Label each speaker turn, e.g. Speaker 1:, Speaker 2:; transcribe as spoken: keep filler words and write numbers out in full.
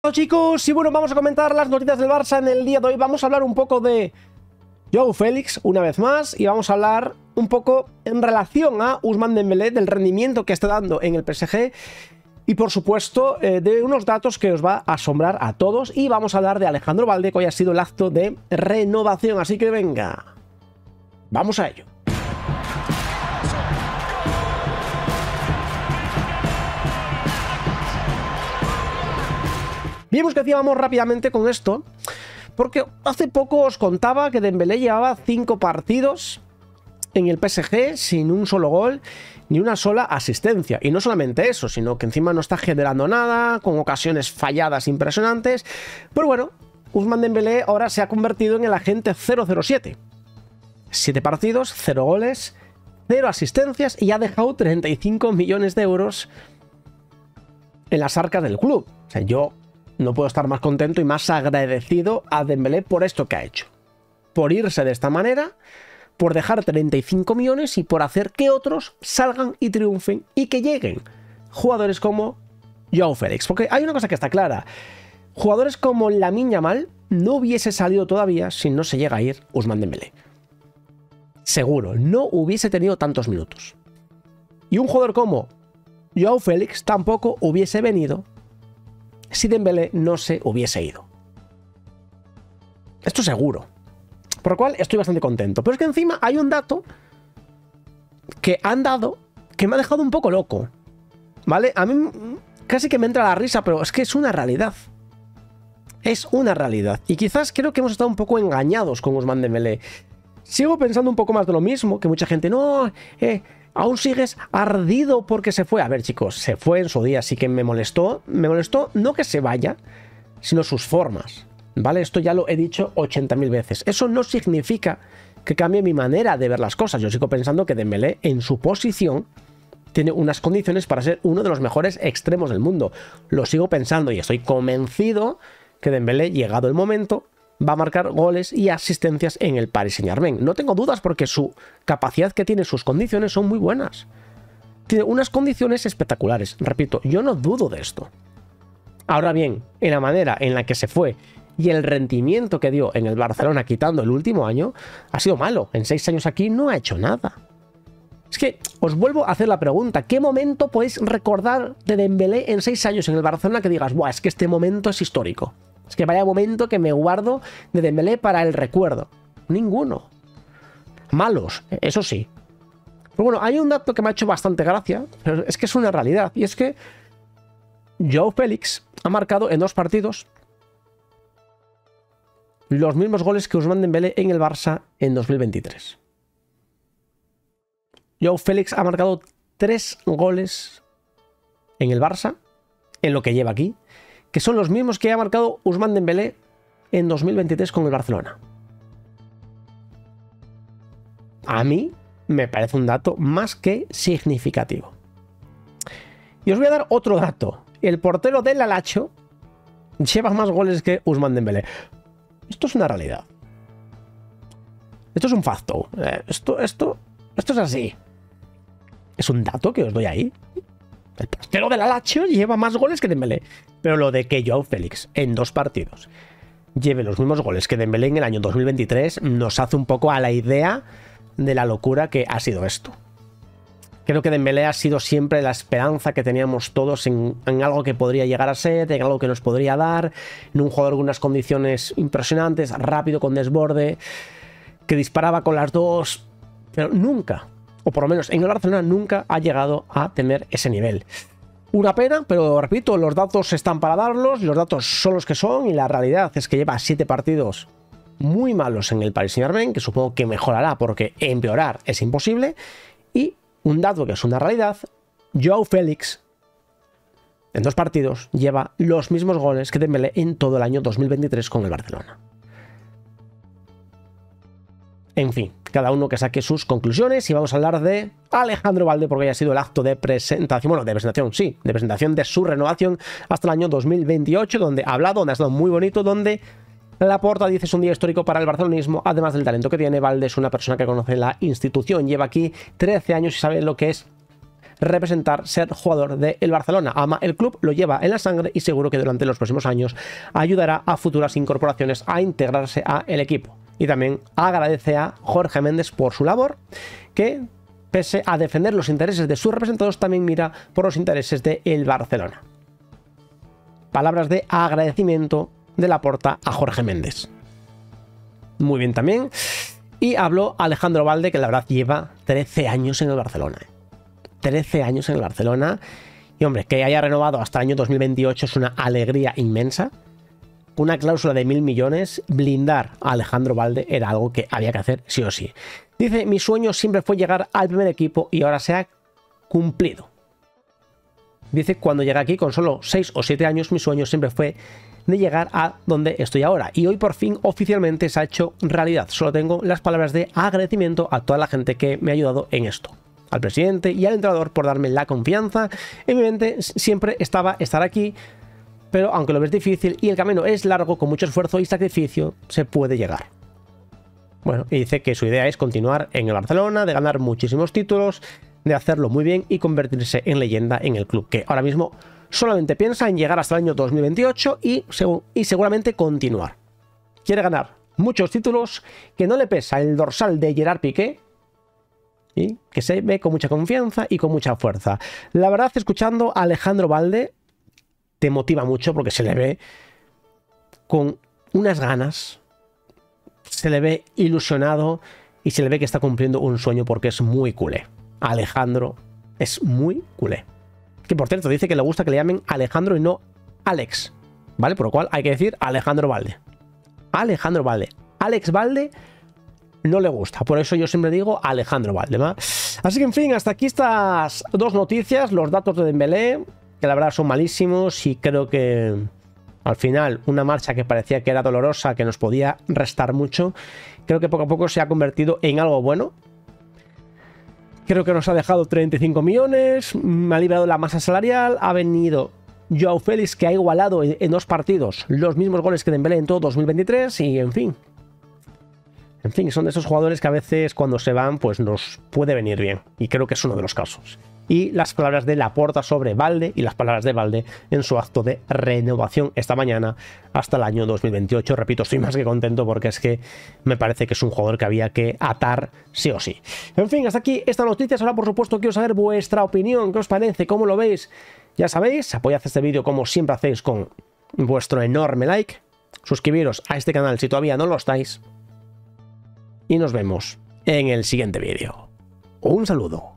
Speaker 1: Hola chicos, y bueno, vamos a comentar las noticias del Barça en el día de hoy. Vamos a hablar un poco de Joao Félix una vez más y vamos a hablar un poco en relación a Ousmane Dembélé, del rendimiento que está dando en el P S G y por supuesto eh, de unos datos que os va a asombrar a todos, y vamos a hablar de Alejandro Balde, que hoy ha sido el acto de renovación, así que venga, vamos a ello. Bien, pues que vamos rápidamente con esto, porque hace poco os contaba que Dembélé llevaba cinco partidos en el P S G sin un solo gol ni una sola asistencia. Y no solamente eso, sino que encima no está generando nada, con ocasiones falladas impresionantes. Pero bueno, Ousmane Dembélé ahora se ha convertido en el agente cero cero siete. siete partidos, cero goles, cero asistencias y ha dejado treinta y cinco millones de euros en las arcas del club. O sea, yo no puedo estar más contento y más agradecido a Dembélé por esto que ha hecho. Por irse de esta manera, por dejar treinta y cinco millones y por hacer que otros salgan y triunfen y que lleguen jugadores como Joao Félix. Porque hay una cosa que está clara. Jugadores como Lamine Yamal no hubiese salido todavía si no se llega a ir Ousmane Dembélé. Seguro, no hubiese tenido tantos minutos. Y un jugador como Joao Félix tampoco hubiese venido si Dembélé no se hubiese ido. Esto seguro. Por lo cual estoy bastante contento. Pero es que encima hay un dato que han dado que me ha dejado un poco loco. ¿Vale? A mí casi que me entra la risa, pero es que es una realidad. Es una realidad. Y quizás creo que hemos estado un poco engañados con Ousmane Dembélé. Sigo pensando un poco más de lo mismo, que mucha gente, no, eh, aún sigues ardido porque se fue. A ver, chicos, se fue en su día, así que me molestó. Me molestó no que se vaya, sino sus formas. ¿Vale? Esto ya lo he dicho ochenta mil veces. Eso no significa que cambie mi manera de ver las cosas. Yo sigo pensando que Dembélé, en su posición, tiene unas condiciones para ser uno de los mejores extremos del mundo. Lo sigo pensando y estoy convencido que Dembélé, llegado el momento, va a marcar goles y asistencias en el Paris Saint-Germain. No tengo dudas porque su capacidad que tiene, sus condiciones son muy buenas. Tiene unas condiciones espectaculares. Repito, yo no dudo de esto. Ahora bien, en la manera en la que se fue y el rendimiento que dio en el Barcelona quitando el último año, ha sido malo. En seis años aquí no ha hecho nada. Es que os vuelvo a hacer la pregunta. ¿Qué momento podéis recordar de Dembélé en seis años en el Barcelona que digas, buah, es que este momento es histórico? Es que vaya momento que me guardo de Dembélé para el recuerdo. Ninguno. Malos, eso sí. Pero bueno, hay un dato que me ha hecho bastante gracia, pero es que es una realidad. Y es que Joao Félix ha marcado en dos partidos los mismos goles que Ousmane Dembélé en el Barça en dos mil veintitrés. Joao Félix ha marcado tres goles en el Barça, en lo que lleva aquí, que son los mismos que ha marcado Ousmane Dembélé en dos mil veintitrés con el Barcelona. A mí me parece un dato más que significativo. Y os voy a dar otro dato. El portero del Alacho lleva más goles que Ousmane Dembélé. Esto es una realidad. Esto es un facto. Esto, esto, esto es así. Es un dato que os doy ahí. El portero del Alacho lleva más goles que Dembélé. Pero lo de que Joao Félix en dos partidos lleve los mismos goles que Dembélé en el año dos mil veintitrés nos hace un poco a la idea de la locura que ha sido esto. Creo que Dembélé ha sido siempre la esperanza que teníamos todos en, en algo que podría llegar a ser, en algo que nos podría dar, en un jugador con unas condiciones impresionantes, rápido, con desborde, que disparaba con las dos, pero nunca, o por lo menos en el Barcelona, nunca ha llegado a tener ese nivel. Una pena, pero repito, los datos están para darlos, los datos son los que son y la realidad es que lleva siete partidos muy malos en el Paris Saint-Germain, que supongo que mejorará porque empeorar es imposible. Y un dato que es una realidad, Joao Félix en dos partidos lleva los mismos goles que Dembélé en todo el año dos mil veintitrés con el Barcelona. En fin, cada uno que saque sus conclusiones y vamos a hablar de Alejandro Balde porque ya ha sido el acto de presentación, bueno, de presentación, sí, de presentación de su renovación hasta el año dos mil veintiocho, donde ha hablado, donde ha estado muy bonito, donde Laporta dice es un día histórico para el barcelonismo, además del talento que tiene. Balde es una persona que conoce la institución, lleva aquí trece años y sabe lo que es representar ser jugador del Barcelona. Ama el club, lo lleva en la sangre y seguro que durante los próximos años ayudará a futuras incorporaciones a integrarse al equipo. Y también agradece a Jorge Méndez por su labor, que pese a defender los intereses de sus representados, también mira por los intereses del Barcelona. Palabras de agradecimiento de Laporta a Jorge Méndez. Muy bien también. Y habló Alejandro Balde, que la verdad lleva trece años en el Barcelona. trece años en el Barcelona. Y hombre, que haya renovado hasta el año dos mil veintiocho es una alegría inmensa. Una cláusula de mil millones, blindar a Alejandro Balde era algo que había que hacer sí o sí. Dice, mi sueño siempre fue llegar al primer equipo y ahora se ha cumplido. Dice, cuando llegué aquí con solo seis o siete años, mi sueño siempre fue de llegar a donde estoy ahora. Y hoy por fin oficialmente se ha hecho realidad. Solo tengo las palabras de agradecimiento a toda la gente que me ha ayudado en esto. Al presidente y al entrenador por darme la confianza. En mi mente siempre estaba estar aquí, pero aunque lo ves difícil y el camino es largo, con mucho esfuerzo y sacrificio se puede llegar. Bueno, y dice que su idea es continuar en el Barcelona, de ganar muchísimos títulos, de hacerlo muy bien y convertirse en leyenda en el club, que ahora mismo solamente piensa en llegar hasta el año dos mil veintiocho y, y seguramente continuar. Quiere ganar muchos títulos, que no le pesa el dorsal de Gerard Piqué y que se ve con mucha confianza y con mucha fuerza. La verdad, escuchando a Alejandro Balde te motiva mucho porque se le ve con unas ganas, se le ve ilusionado y se le ve que está cumpliendo un sueño porque es muy culé. Alejandro es muy culé. Que por cierto dice que le gusta que le llamen Alejandro y no Alex, ¿vale? Por lo cual hay que decir Alejandro Balde. Alejandro Balde. Alex Balde no le gusta, por eso yo siempre digo Alejandro Balde, ¿va? Así que en fin, hasta aquí estas dos noticias, los datos de Dembélé, que la verdad son malísimos y creo que al final una marcha que parecía que era dolorosa, que nos podía restar mucho, creo que poco a poco se ha convertido en algo bueno. Creo que nos ha dejado treinta y cinco millones, me ha liberado la masa salarial, ha venido Joao Félix, que ha igualado en dos partidos los mismos goles que Dembélé en todo dos mil veintitrés y en fin. En fin, son de esos jugadores que a veces cuando se van pues nos puede venir bien y creo que es uno de los casos. Y las palabras de Laporta sobre Balde y las palabras de Balde en su acto de renovación esta mañana hasta el año dos mil veintiocho. Repito, estoy más que contento porque es que me parece que es un jugador que había que atar sí o sí. En fin, hasta aquí estas noticias. Ahora, por supuesto, quiero saber vuestra opinión. ¿Qué os parece? ¿Cómo lo veis? Ya sabéis, apoyad este vídeo como siempre hacéis con vuestro enorme like. Suscribiros a este canal si todavía no lo estáis. Y nos vemos en el siguiente vídeo. Un saludo.